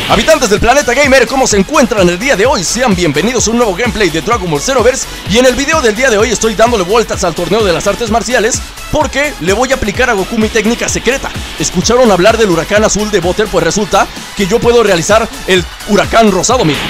Habitantes del planeta gamer, ¿cómo se encuentran el día de hoy? Sean bienvenidos a un nuevo gameplay de Dragon Ball Xenoverse. Y en el video del día de hoy estoy dándole vueltas al torneo de las artes marciales, porque le voy a aplicar a Goku mi técnica secreta. ¿Escucharon hablar del huracán azul de Butter? Pues resulta que yo puedo realizar el huracán rosado, miren.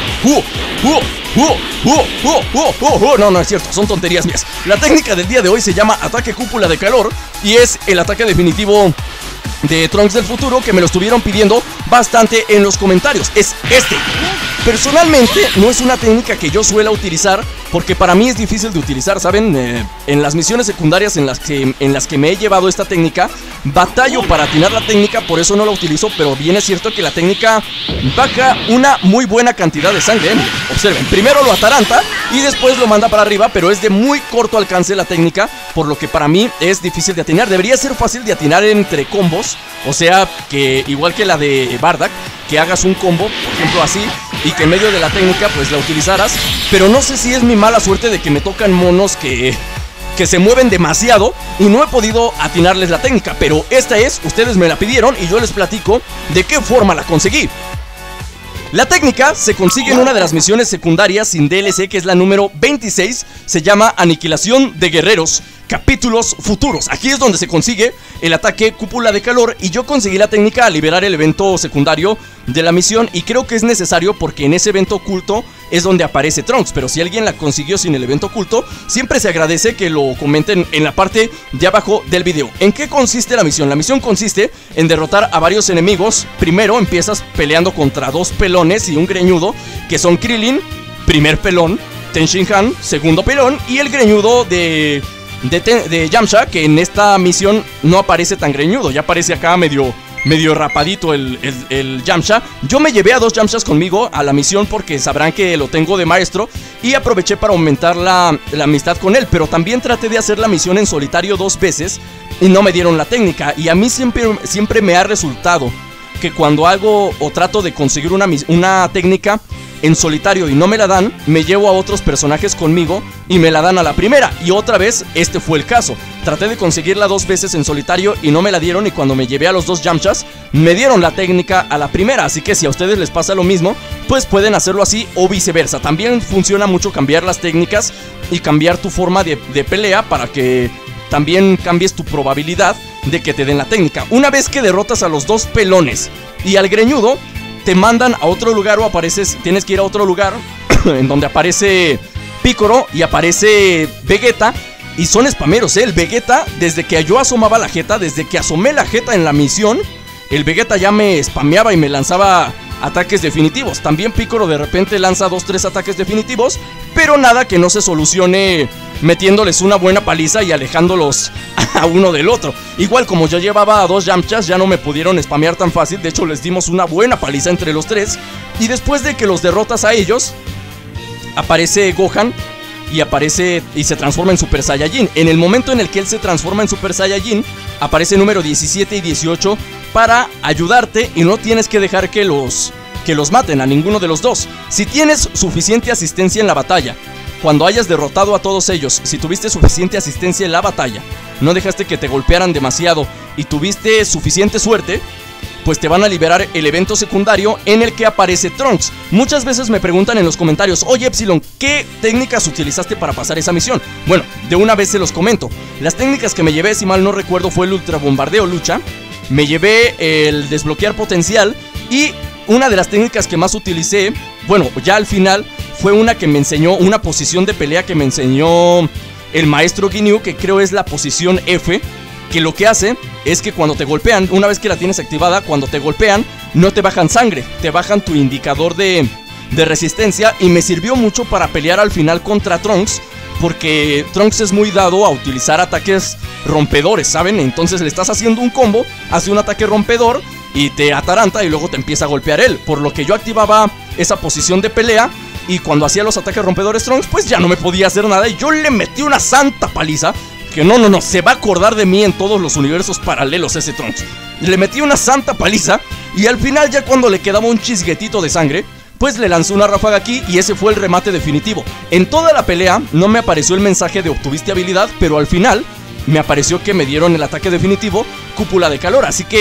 No, no es cierto, son tonterías mías. La técnica del día de hoy se llama ataque cúpula de calor y es el ataque definitivo de Trunks del futuro, que me lo estuvieron pidiendo bastante en los comentarios. Es este. Personalmente no es una técnica que yo suela utilizar, porque para mí es difícil de utilizar, ¿saben? En las misiones secundarias en las que me he llevado esta técnica, batallo para atinar la técnica, por eso no la utilizo. Pero bien es cierto que la técnica baja una muy buena cantidad de sangre, ¿eh? Observen, primero lo ataranta y después lo manda para arriba, pero es de muy corto alcance la técnica, por lo que para mí es difícil de atinar. Debería ser fácil de atinar entre combos, o sea, que igual que la de Bardock, que hagas un combo, por ejemplo así, y que en medio de la técnica pues la utilizaras. Pero no sé si es mi mala suerte de que me tocan monos que se mueven demasiado y no he podido atinarles la técnica. Pero esta es, ustedes me la pidieron y yo les platico de qué forma la conseguí. La técnica se consigue en una de las misiones secundarias sin DLC, que es la número 26. Se llama Aniquilación de Guerreros, capítulos futuros. Aquí es donde se consigue el ataque cúpula de calor, y yo conseguí la técnica al liberar el evento secundario de la misión, y creo que es necesario porque en ese evento oculto es donde aparece Trunks. Pero si alguien la consiguió sin el evento oculto, siempre se agradece que lo comenten en la parte de abajo del video. ¿En qué consiste la misión? La misión consiste en derrotar a varios enemigos. Primero empiezas peleando contra dos pelones y un greñudo, que son Krillin, primer pelón, Ten Shin Han, segundo pelón, y el greñudo de Yamcha, que en esta misión no aparece tan greñudo, ya aparece acá medio rapadito el Yamcha. Yo me llevé a dos Yamchas conmigo a la misión porque sabrán que lo tengo de maestro, y aproveché para aumentar la amistad con él. Pero también traté de hacer la misión en solitario 2 veces y no me dieron la técnica. Y a mí siempre me ha resultado que cuando hago o trato de conseguir una técnica en solitario y no me la dan, me llevo a otros personajes conmigo y me la dan a la primera. Y otra vez este fue el caso. Traté de conseguirla 2 veces en solitario y no me la dieron, y cuando me llevé a los dos Yamchas me dieron la técnica a la primera. Así que si a ustedes les pasa lo mismo, pues pueden hacerlo así o viceversa. También funciona mucho cambiar las técnicas y cambiar tu forma de pelea, para que también cambies tu probabilidad de que te den la técnica. Una vez que derrotas a los dos pelones y al greñudo, te mandan a otro lugar, o tienes que ir a otro lugar en donde aparece Piccolo y aparece Vegeta. Y son spameros, ¿eh? El Vegeta, desde que yo asomaba la jeta, desde que asomé la jeta en la misión, el Vegeta ya me spameaba y me lanzaba ataques definitivos. También Piccolo de repente lanza 2-3 ataques definitivos, pero nada que no se solucione metiéndoles una buena paliza y alejándolos a uno del otro. Igual, como yo llevaba a 2 Yamchas, ya no me pudieron spamear tan fácil. De hecho, les dimos una buena paliza entre los 3. Y después de que los derrotas a ellos, aparece Gohan y se transforma en Super Saiyajin. En el momento en el que él se transforma en Super Saiyajin, aparece número 17 y 18 para ayudarte, y no tienes que dejar que los maten a ninguno de los dos. Si tienes suficiente asistencia en la batalla, cuando hayas derrotado a todos ellos, si tuviste suficiente asistencia en la batalla, no dejaste que te golpearan demasiado y tuviste suficiente suerte, pues te van a liberar el evento secundario en el que aparece Trunks. Muchas veces me preguntan en los comentarios: oye Epsilon, ¿qué técnicas utilizaste para pasar esa misión? Bueno, de una vez se los comento. Las técnicas que me llevé, si mal no recuerdo, fue el ultra bombardeo lucha, me llevé el desbloquear potencial, y una de las técnicas que más utilicé, bueno, ya al final, fue una que me enseñó, una posición de pelea que me enseñó el maestro Ginyu, que creo es la posición F, que lo que hace es que cuando te golpean, una vez que la tienes activada, cuando te golpean no te bajan sangre, te bajan tu indicador de resistencia. Y me sirvió mucho para pelear al final contra Trunks, porque Trunks es muy dado a utilizar ataques rompedores, ¿saben? Entonces le estás haciendo un combo, hace un ataque rompedor y te ataranta y luego te empieza a golpear él. Por lo que yo activaba esa posición de pelea, y cuando hacía los ataques rompedores Trunks, pues ya no me podía hacer nada, y yo le metí una santa paliza. Que no, se va a acordar de mí en todos los universos paralelos ese Trunks. Le metí una santa paliza, y al final, ya cuando le quedaba un chisguetito de sangre, pues le lanzó una ráfaga aquí, y ese fue el remate definitivo. En toda la pelea no me apareció el mensaje de obtuviste habilidad, pero al final me apareció que me dieron el ataque definitivo, cúpula de calor. Así que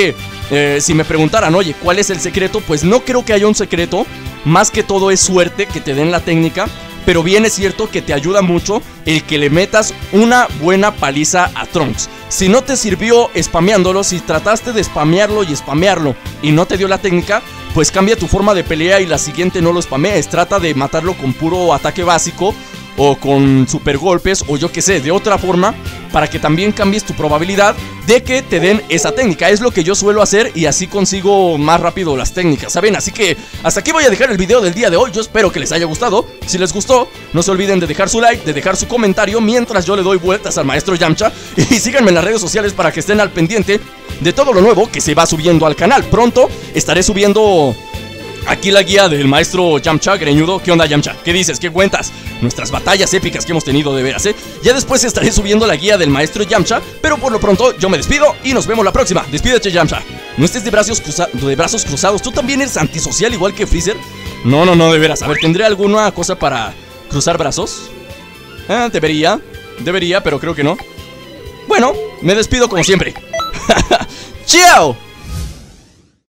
Si me preguntaran, oye, ¿cuál es el secreto? Pues no creo que haya un secreto. Más que todo es suerte que te den la técnica. Pero bien es cierto que te ayuda mucho el que le metas una buena paliza a Trunks. Si no te sirvió spameándolo, si trataste de spamearlo y no te dio la técnica, pues cambia tu forma de pelea y la siguiente no lo spamees. Trata de matarlo con puro ataque básico o con super golpes o yo que sé, de otra forma, para que también cambies tu probabilidad de que te den esa técnica. Es lo que yo suelo hacer y así consigo más rápido las técnicas, ¿saben? Así que hasta aquí voy a dejar el video del día de hoy. Yo espero que les haya gustado. Si les gustó, no se olviden de dejar su like, de dejar su comentario mientras yo le doy vueltas al maestro Yamcha. Y síganme en las redes sociales para que estén al pendiente de todo lo nuevo que se va subiendo al canal. Pronto estaré subiendo aquí la guía del maestro Yamcha greñudo. ¿Qué onda, Yamcha? ¿Qué dices? ¿Qué cuentas? Nuestras batallas épicas que hemos tenido, de veras, ¿eh? Ya después estaré subiendo la guía del maestro Yamcha, pero por lo pronto yo me despido y nos vemos la próxima. Despídete, Yamcha. No estés de brazos cruzados. ¿Tú también eres antisocial igual que Freezer? No, de veras. A ver, ¿tendré alguna cosa para cruzar brazos? Debería, pero creo que no. Bueno, me despido como siempre. ¡Chao!